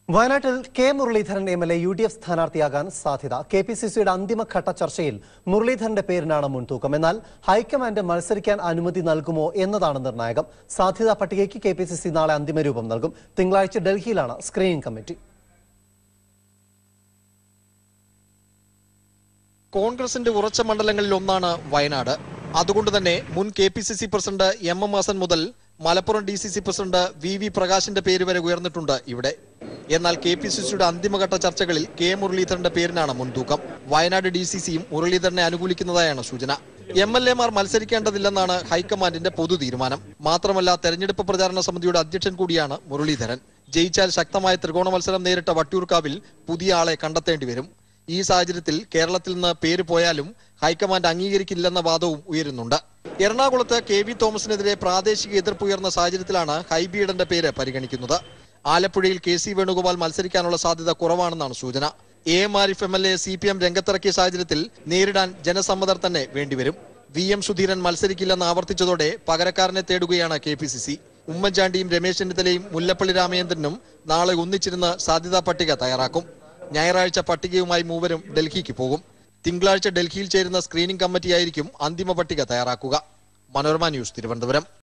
വയനാട്ടിൽ K Muraleedharan MLA UDF സ്ഥാനാർത്ഥിയാകാൻ സാധ്യത. KPCCയുടെ അന്തിമഘട്ട ചർച്ചയിൽ മുരളീധരന്റെ പേരിനാണ് മുൻതൂക്കം. എന്നാൽ ഹൈക്കമാൻഡ് മത്സരിക്കാൻ അനുമതി നൽകുമോ എന്നതാണ് നിർണായകം. സാധ്യതാ പട്ടികയ്ക്ക് KPCC നാളെ അന്തിമ രൂപം നൽകും. തിങ്കളാഴ്ച ഡൽഹിയിലാണ് സ്ക്രീനിംഗ് കമ്മിറ്റി. കോൺഗ്രസിന്റെ ഉറച്ച മണ്ഡലങ്ങളിൽ ഒന്നാണ് വയനാട്. അതുകൊണ്ട് തന്നെ മുൻ KPCC പ്രസിഡന്റ് MM ഹസൻ മുതൽ മലപ്പുറം DCC പ്രസിഡന്റ് VV പ്രകാശിന്റെ പേര് വരെ ഉയർന്നിട്ടുണ്ട് ഇവിടെ. എന്നാൽ KPCCയുടെ അന്തിമഘട്ട ചർച്ചകളിൽ കെ മുരളീധരന്റെ പേരിനാണ് മുൻതൂക്കം. വയനാട് DCCയും മുരളീധരനെ അനുകൂലിക്കുന്നതായാണ് സൂചന. MLA മാർ മത്സരിക്കേണ്ടതില്ലെന്നാണ് ഹൈക്കമാൻഡിന്റെ പൊതു തീരുമാനം. മാത്രമല്ല, തെരഞ്ഞെടുപ്പ് പ്രചാരണ സമിതിയുടെ അധ്യക്ഷൻ കൂടിയാണ് മുരളീധരൻ. ജയിച്ചാൽ ശക്തമായ ത്രികോണ മത്സരം നേരിട്ട വട്ടിയൂർക്കാവിൽ പുതിയ ആളെ കണ്ടെത്തേണ്ടി വരും. ഈ സാഹചര്യത്തിൽ കേരളത്തിൽ നിന്ന് പേര് പോയാലും ഹൈക്കമാൻഡ് അംഗീകരിക്കില്ലെന്ന വാദവും ഉയരുന്നുണ്ട്. എറണാകുളത്ത് KV തോമസിനെതിരെ പ്രാദേശിക എതിർപ്പുയർന്ന സാഹചര്യത്തിലാണ് ഹൈബീഡന്റെ പേര് പരിഗണിക്കുന്നത്. ആലപ്പുഴയിൽ KC വേണുഗോപാൽ മത്സരിക്കാനുള്ള സാധ്യത കുറവാണെന്നാണ് സൂചന. AM ആരിഫ് MLA CPM രംഗത്തിറക്കിയ സാഹചര്യത്തിൽ നേരിടാൻ ജനസമ്മതർ തന്നെ വേണ്ടിവരും. VM സുധീരൻ മത്സരിക്കില്ലെന്ന് ആവർത്തിച്ചതോടെ പകരക്കാരനെ തേടുകയാണ് KPCC. ഉമ്മൻചാണ്ടിയും രമേശ് ചെന്നിത്തലയും മുല്ലപ്പള്ളി രാമചന്ദ്രനും നാളെ ഒന്നിച്ചിരുന്ന് സാധ്യതാ പട്ടിക തയ്യാറാക്കും. ഞായറാഴ്ച പട്ടികയുമായി മൂവരും ഡൽഹിക്ക് പോകും. തിങ്കളാഴ്ച ഡൽഹിയിൽ ചേരുന്ന സ്ക്രീനിംഗ് കമ്മിറ്റിയായിരിക്കും അന്തിമ പട്ടിക തയ്യാറാക്കുക. മനോരമ ന്യൂസ്, തിരുവനന്തപുരം.